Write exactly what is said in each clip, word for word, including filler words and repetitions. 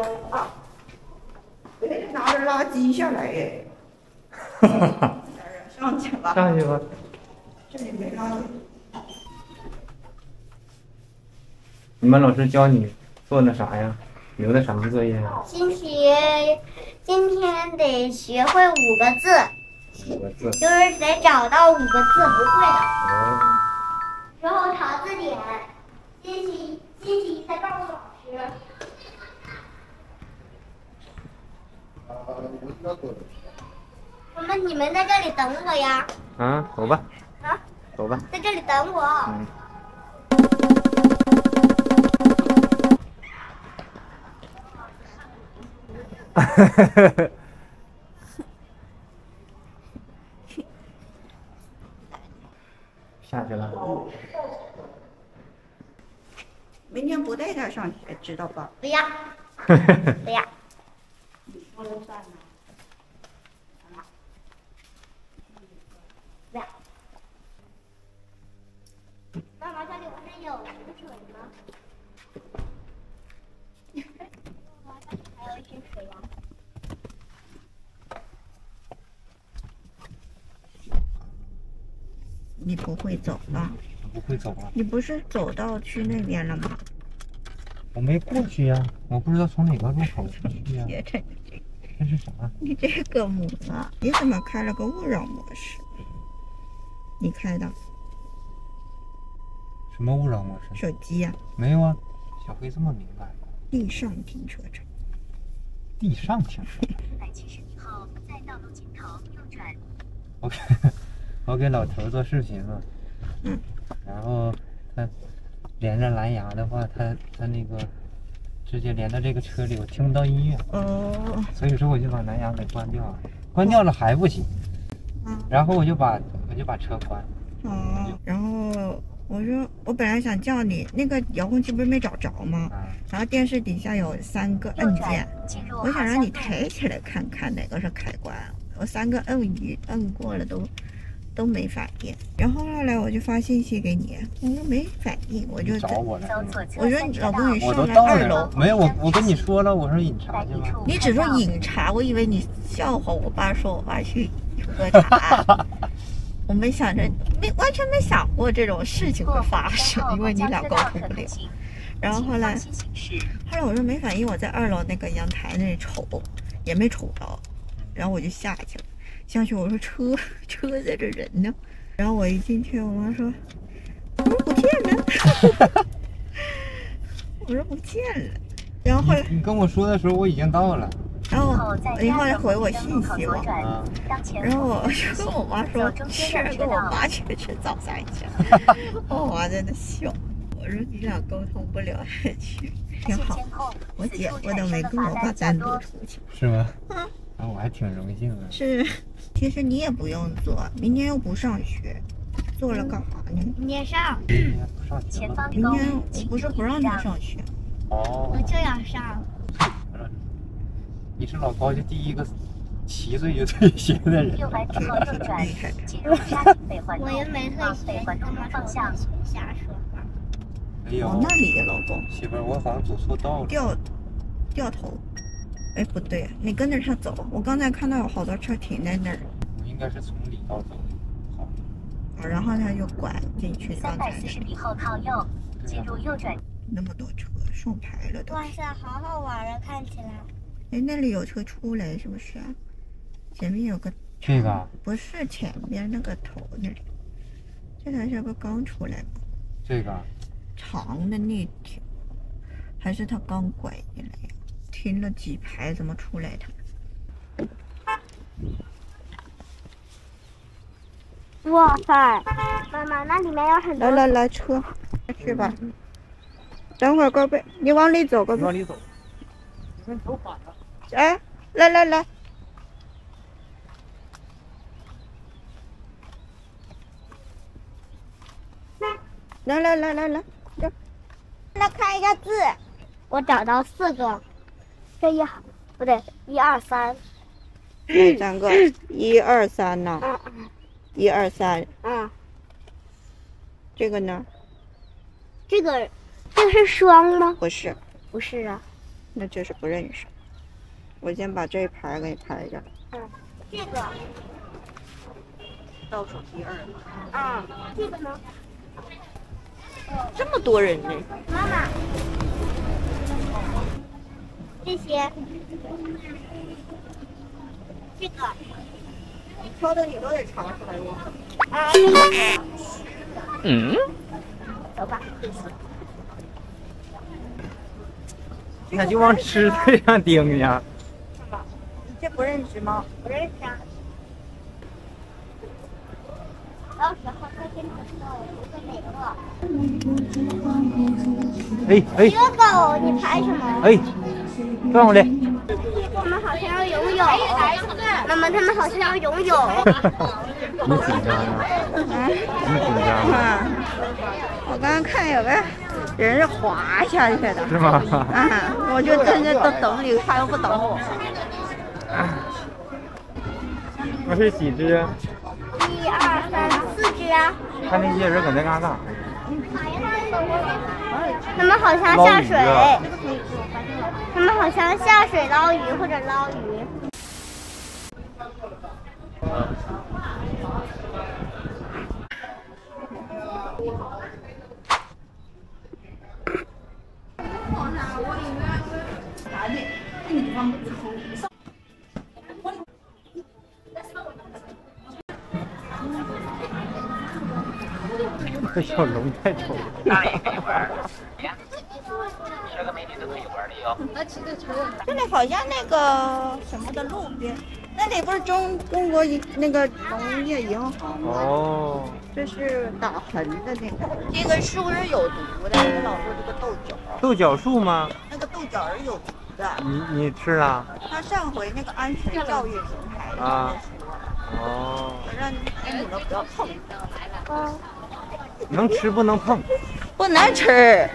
啊！别拿着垃圾下来耶！哈哈哈！上去吧。 上去吧。 这里没垃圾。 你们老师教你做那啥呀？留的什么作业呀？ 今天今天得学会五个字。 五个字。 就是得找到五个字不会的。 哦。 然后查字典。星期星期一再告诉老师。我们你们在这里等我呀。 啊，走吧。 啊。 走吧。 在这里等我。 嗯。哈哈哈哈哈！下去了。 明天不带他上学，知道吧？ 不要。不要。 你说了算呢。 不要。妈妈，这里不是有水吗？还有一瓶水呀。 你不会走吧？ 不会走啊！ 你不是走到去那边了吗？ 我没过去呀，我不知道从哪个入口去呀。 这这是啥？ 你这个母啊！你怎么开了个勿扰模式？你开的？ 什么勿扰模式？ 手机呀、啊？ 没有啊，小黑这么明白。 地上停车场。 地上停车场。 一百七十一号，在道路尽头右转。 我给，我给老头做视频了。 嗯。 然后他连着蓝牙的话，他他那个直接连到这个车里，我听不到音乐。 哦。 所以说我就把蓝牙给关掉了，关掉了还不行。嗯。然后我就把我就把车关了。 哦。然后我说我本来想叫你，那个遥控器不是没找着吗？嗯。然后电视底下有三个按键，我想让你抬起来看看哪个是开关。我三个摁一摁过了都。都没反应，然后后来我就发信息给你，我说没反应，我就找我了。 我说老公你上来二楼， 没有我我跟你说了，我说饮茶去了。 你只说饮茶，我以为你笑话我爸说我爸去喝茶，我没想着没完全没想过这种事情会发生，因为你俩沟通不了。然后后来后来我说没反应，我在二楼那个阳台那里瞅，也没瞅着，然后我就下去了。下去我说车车在这人呢，然后我一进去，我妈说我说不见了，我说不见了，然后后来你跟我说的时候我已经到了， 然后你后来回我信息了，然后我就跟我妈说是跟我妈去吃早餐去，我妈在那笑，我说你俩沟通不了还去，挺好，我姐夫都没跟我爸单独出去， 是吗？嗯。啊，我还挺荣幸的。 是，其实你也不用做，明天又不上学，做了干嘛呢？ 明天上。 明天不上学了。 明天我不是不让他上学。 哦。 我就要上。 你是老高家第一个七岁就退学的人。 六百米后右转，进入沙井北环路。 我又没退学， 环东方向。 瞎说话。 哎呦。 往那里，老公。 媳妇儿，我好像走错道了。 掉，掉头。哎，不对，你跟着他走。我刚才看到有好多车停在那儿。 我应该是从里道走的。好。 然后他就拐进去。 三百四十米后靠右，进入右转。 那么多车，顺排了都。 哇塞，好好玩啊！看起来。 哎，那里有车出来，是不是？前面有个。 这个。 不是前面那个头那里，这台车不刚出来吗？ 这个。 长的那条，还是他刚拐进来呀？停了几排，怎么出来的？ 哇塞，妈妈，那里面有很多。 来来来，车，去吧。等会儿，高贝，你往里走，高贝。 往里走。你们走反了。 哎，来来来。来来来来来，这， 来看一下字。我找到四个，这一行不对，一二三， 三个，一二三呐， 嗯嗯， 一二三， 嗯， 这个呢？ 这个这是双吗？ 不是， 不是啊， 那就是不认识。我先把这一排给你拍着。 嗯，这个。 倒数第二。 啊，这个呢？ 这么多人呢。 妈妈，这些，这个。 挑的你都得尝出来吗？ 啊。 嗯。 走吧。 你看就往吃的上盯呢。 你这不认识吗？ 不认识啊。到时候再跟你说一个哪个。 哎哎。 这个你拍什么？ 哎，转过来。 我们好像要游泳。妈妈，他们好像要游泳。 你紧张吗？你紧张吗？ 我刚刚看有个人是滑下去的。 是吗？ 啊，我就在这都等你，他又不等我。 我是几只？ 一二三四只啊！ 看那些人搁那嘎干。 他们好像下水，他们好像下水捞鱼或者捞鱼。 这小龙太丑了。 大爷可以玩，十个美女都可以玩的哟。 这里好像那个什么的路边，那里不是中中国银那个农业银行吗？ 哦。 这是打横的那个。这个是不是有毒的？他们老说这个豆角。 豆角树吗？ 那个豆角是有毒的。 你你吃了？ 他上回那个安全教育平台啊。 说， 哦。 让让你们不要碰。 嗯。 能吃不能碰， 不能吃。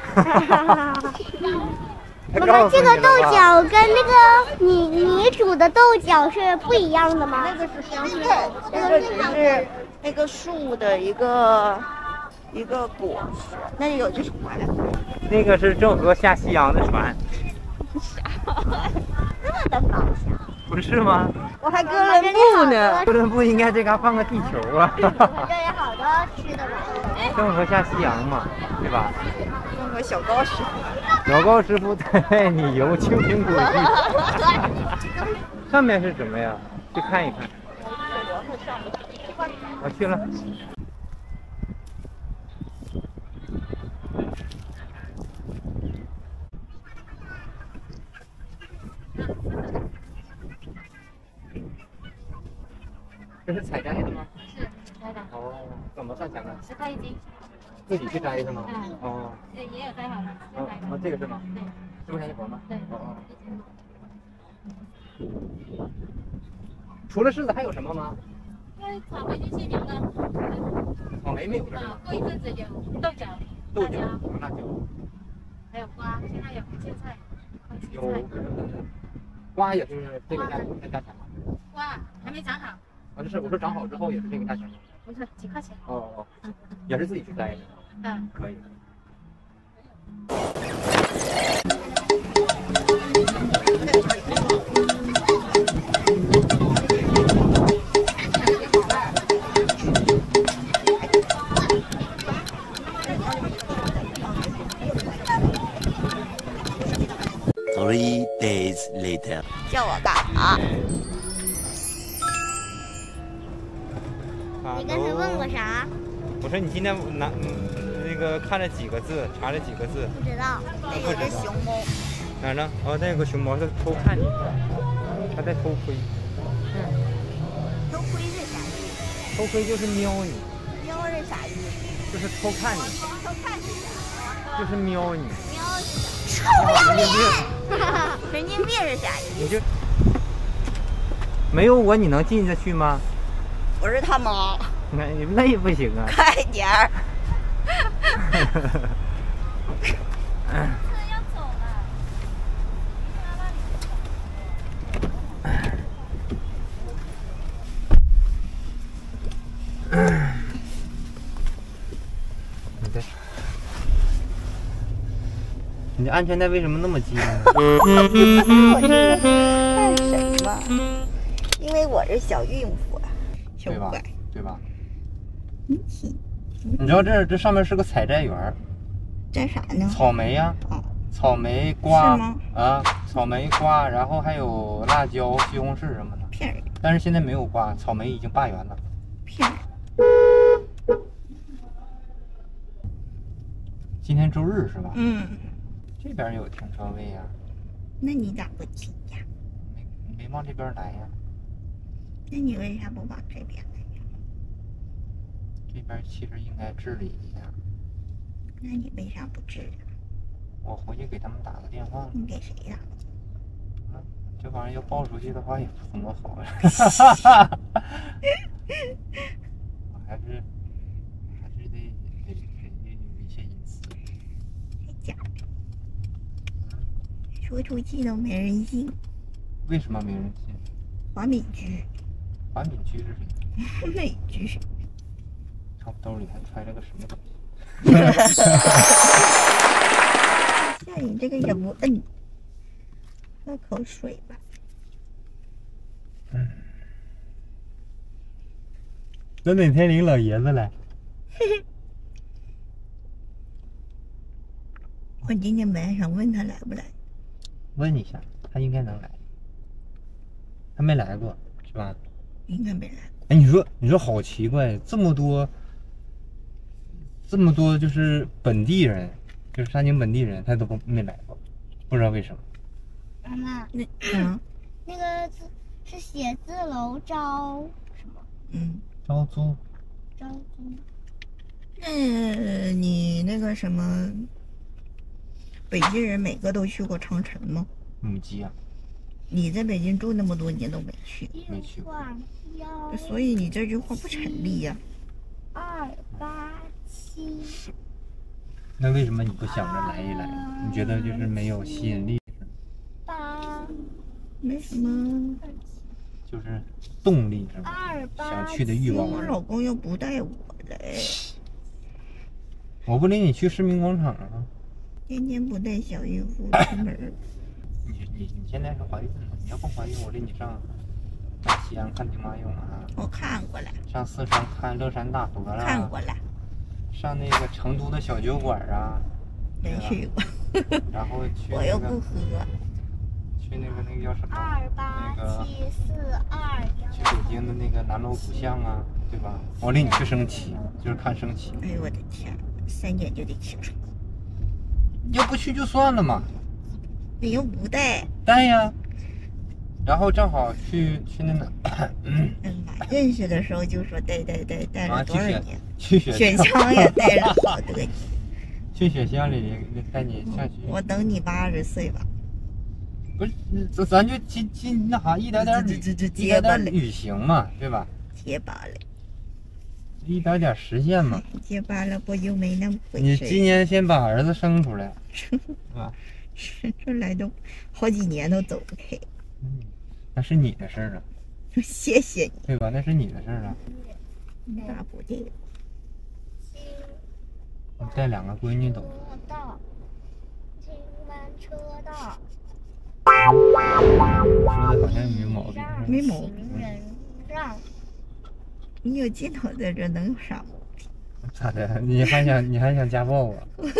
妈妈，这个豆角跟那个你你煮的豆角是不一样的吗？ 那个是香菜，那个只是那个树的一个一个果实。那有只船， 那个是郑和下西洋的船。 这么的方向？ 不是吗？ 我还哥伦布呢。 哥伦布应该这嘎放个地球啊。 这里好多吃的吧？ 郑和下西洋嘛，对吧？ 弄个小高师傅。 老高师傅带你游青苹果地。上面是什么呀？去看一看。我去了。这是采摘的吗？ 是摘的。 哦，怎么算钱呢？ 十块一斤。 自己去摘是吗？ 嗯。 哦。 对，也有摘好的。 哦，哦，这个是吗？ 对。 十块钱一盒吗？ 对。 哦哦。除了柿子还有什么吗？ 那草莓就先凉了。 草莓没有了。 啊，过一阵子有豆角、 豆角、 辣椒， 辣椒， 还有瓜，现在有青菜。 有瓜也是这个价这价钱吗？ 瓜还没长好。 啊，就是我说长好之后也是这个价钱吗？ 不是，几块钱。 哦哦，也是自己去摘的。 嗯， 可以。 Three days later. 叫我干啥？ 你刚才问我啥？ 我说你今天拿那个看了几个字，查了几个字？ 不知道。 那有只熊猫。 哪儿呢？哦，那个熊猫在偷看你，它在偷窥。 嗯。偷窥是啥意思？ 偷窥就是瞄你。 瞄是啥意思？ 就是偷看你。 偷看是啥？ 就是瞄你。 瞄是啥？臭不要脸！神经病是啥意思？ 你就没有我，你能进得去吗？ 我是他妈。 那那也不行啊！ 快点儿！ 要走了。 你你安全带为什么那么系呢？ 我是干什么？因为我是小孕妇，小对吧乖。？ 对吧？ 你听， 你知道这这上面是个采摘园， 这啥呢？ 草莓呀、 哦， 草莓、瓜是吗啊，草莓、瓜，然后还有辣椒、西红柿什么的。 骗人， 但是现在没有瓜，草莓已经罢园了。 骗人。 今天周日是吧？ 嗯， 这边有停车位呀、 那你咋不骑呀？ 没没往这边来呀？ 那你为啥不往这边来呀？ 这边其实应该治理一下。 那你为啥不治啊？ 我回去给他们打个电话。 你给谁打？ 嗯，这玩意儿要报出去的话也不怎么好呀。我还是还是得得得有一些隐私。 还假的？说出去都没人信。 为什么没人信？ 华美居， 华敏居是谁？ 美居。 看我兜里还揣了个什么东西？ 那你这个也不摁，喝口水吧。 那哪天领老爷子来？ 我今天本来想问他来不来， 问一下，他应该能来。他没来过，是吧？ 应该没来。 哎，你说，你说好奇怪，这么多，这么多就是本地人，就是沙井本地人，他都不没来过，不知道为什么。 妈妈， 那嗯那个字是写字楼招什么？ 嗯， 招租， 招租。 那你那个什么，北京人每个都去过长城吗？ 母鸡啊， 你在北京住那么多年都没去， 没去过。 幺所以你这句话不成立呀、 二八七那为什么你不想着来一来？你觉得就是没有吸引力， 八没什么。 就是动力是吧？ 二八想去的欲望我老公又不带我来， 我不领你去市民广场啊？ 天天不带小孕妇出门儿。 你你你现在是怀孕了，你要不怀孕，我领你上西安看兵马俑啊， 我看过了， 上四川看乐山大河啦， 看过了， 上那个成都的小酒馆啊， 没去过， 然后去我那个又不喝。 去那个那个叫什么？ 二八那个七四二去北京的那个南锣鼓巷啊，对吧？我领你去升旗，就是看升旗。 哎呦我的天，三点就得起床， 要不去就算了嘛， 你又不带。 带呀。然后正好去去那哪， 嗯妈，认识的时候就说带带带带了多少年？ 去雪雪橇也带了好多年。 去雪乡里带你上去。 我等你八十岁吧。 不是，咱咱就进进那啥，一点点旅， 这这这一点点旅行嘛，对吧？ 结巴了， 一点点实现嘛。 结巴了不就没那么回你事？ 今年先把儿子生出来，是吧？ 生出来都好几年都走不开。 嗯，那是你的事儿啊， 谢谢你， 对吧？那是你的事儿啊。 你咋不这个？ 你带两个闺女走， 车道，进弯车道， 说的好像没毛病。 没毛病。 行人让。 你有镜头在这能有啥毛病？ 咋的？你还想你还想家暴我？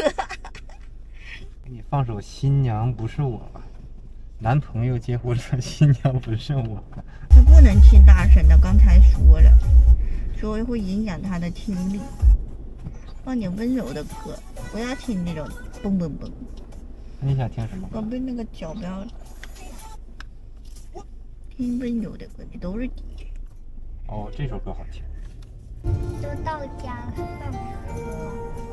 给你放首《新娘不是我》吧，男朋友结婚了，新娘不是我。 他不能听大声的，刚才说了，说会影响他的听力。放点温柔的歌，不要听那种蹦蹦蹦。 你想听什么？ 宝贝，那个脚不要听温柔的歌，你都是低音。 哦，这首歌好听。 都到家了，放什么？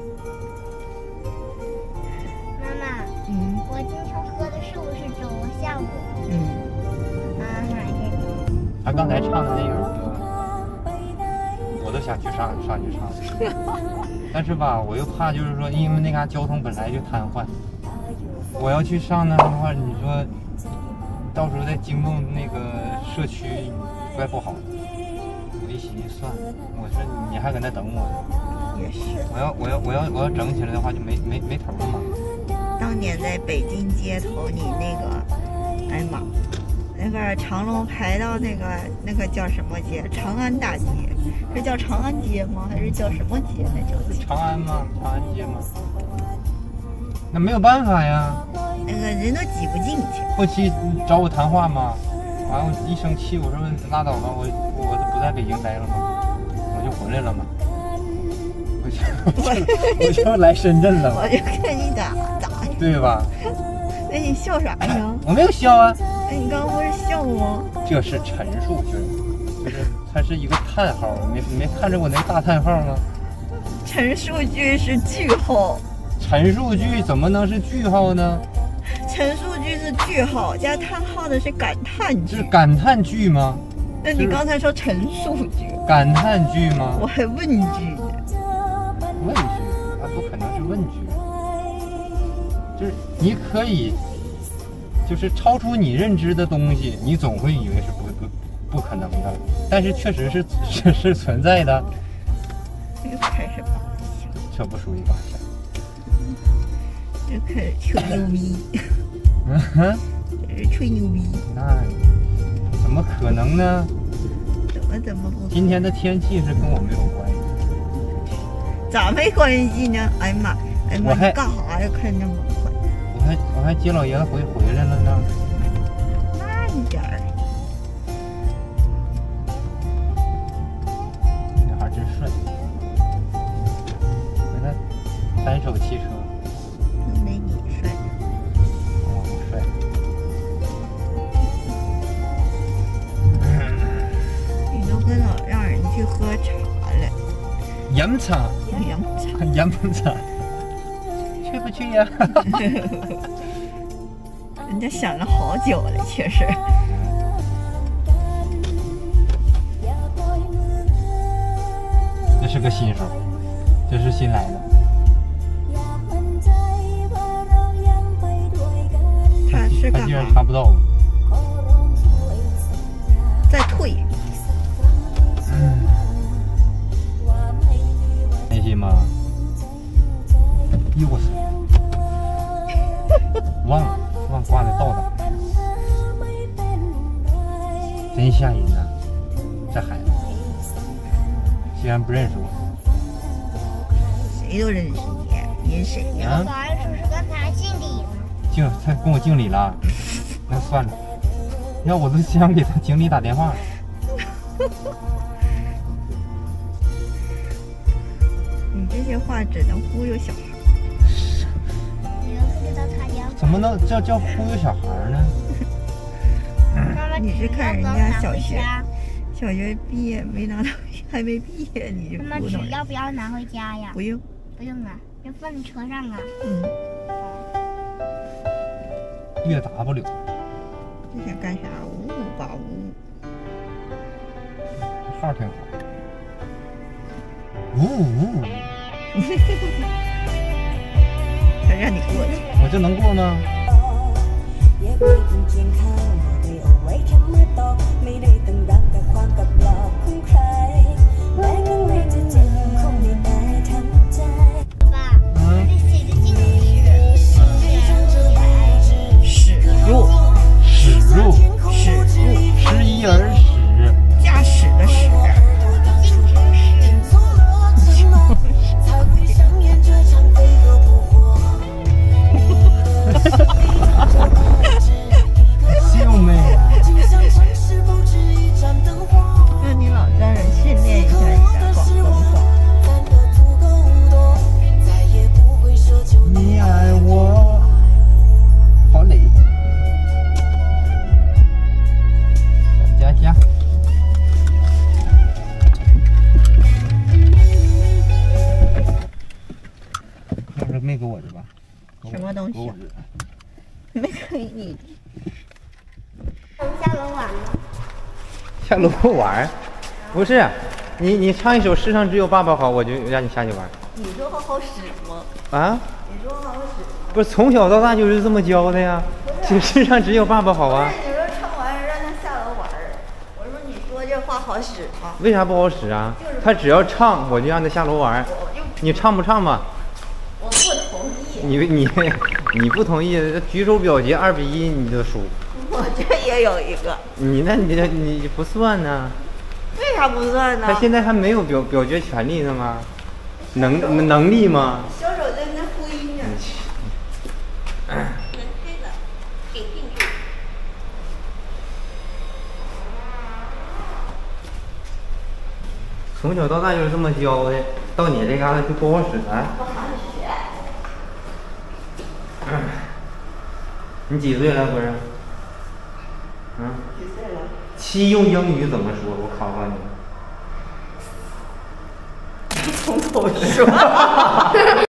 妈妈， 嗯我今天喝的是不是粥？我下午嗯， 妈买这个。 他刚才唱的那首歌，我都想去上上去唱，但是吧，我又怕就是说，因为那嘎交通本来就瘫痪，我要去上那的话，你说到时候再惊动那个社区，怪不好。我一寻思算了，我说你还搁那等我， 也是。 我要我要我要我要整起来的话就没没没头了嘛。 当当年在北京街头，你那个，哎呀妈，那个长龙排到那个那个叫什么街？长安大街，是叫长安街吗？还是叫什么街？那叫长安吗？长安街吗？那没有办法呀。 那个人都挤不进去。 后期找我谈话嘛，完我一生气，我说拉倒吧，我我不在北京待了吗？我就回来了嘛。我就我就我就来深圳了。 我就看你咋咋。 对吧？ 那你笑啥呀？ 我没有笑啊。 哎，你刚刚不是笑吗？ 这是陈述句，就是它是一个叹号，没没看着我那大叹号吗？ 陈述句是句号。 陈述句怎么能是句号呢？ 陈述句是句号，加叹号的是感叹句。 是感叹句吗？ 那你刚才说陈述句。 感叹句吗？ 我还问句呢。 问句，那不可能是问句。就是你可以，就是超出你认知的东西，你总会以为是不不不可能的，但是确实是是是存在的。 又开始扒瞎， 这不属于扒瞎， 又开始吹牛逼。 嗯哼， 这是吹牛逼。 那怎么可能呢？ 怎么怎么不？ 今天的天气是跟我没有关系。 咋没关系呢？哎呀妈，哎呀妈， 我还你干啥呀？开那么快？ 我还我还接老爷子回回来了呢。 慢点儿。 女孩真顺。你看，单手汽车。 没你帅。 哦，帅。 你都跟老让人去喝茶了。 饮茶。 饮茶。 饮茶。去不去呀？ 人家想了好久了，确实。 这是个新手，这是新来的。 他是干他居然嘛？ 查不到我。 再退。 嗯。开心吗？哟我操！忘了忘挂在道上，真吓人呐！这孩子竟然不认识我。 谁都认识你，你谁呀？ 保安叔叔刚才敬礼了。 敬他跟我敬礼了，那算了，要我都想给他经理打电话了。 你这些话只能忽悠小孩。 你又不知道他家。 怎么能叫叫忽悠小孩呢？ 妈妈， 你是看人家小学小学毕业没拿到，还没毕业你就妈妈， 糊弄纸要不要拿回家呀？ 不用。 不用啊，就放车上啊。 嗯。 越 W。 这想干啥？五五八五。 号挺好。五五五五。 他让你过去。 我这能过吗？ 爸， 嗯。 这写的禁止驶入， 驶入， 驶入， 失一而始， 驾驶的驶。 禁止秀妹。 那你老让人训练一下你的广东话。 你爱我，好累。佳佳，那是没给我的吧？ 什么东西？没给你。 下楼玩吗？ 下楼玩？不是，你你唱一首《世上只有爸爸好》，我就让你下去玩。 你说好好使吗？ 啊？ 你说好好使吗？ 不是，从小到大就是这么教的呀。这世上只有爸爸好啊。 你说唱完让他下楼玩儿，我说你说这话好使吗？ 为啥不好使啊？他只要唱，我就让他下楼玩。你唱不唱嘛？ 我不同意。 你你你不同意，举手表决二比一你就输。 我这也有一个。 你那你这你不算呢？ 为啥不算呢？ 他现在还没有表表决权利呢吗？能能力吗？ 小手在那挥呢。这个给进去。 从小到大就是这么教的，到你这嘎达就不好使了。 不好学。 你几岁了，不是？嗯？ 几岁了？ 七用英语怎么说？我考考你。 从头说。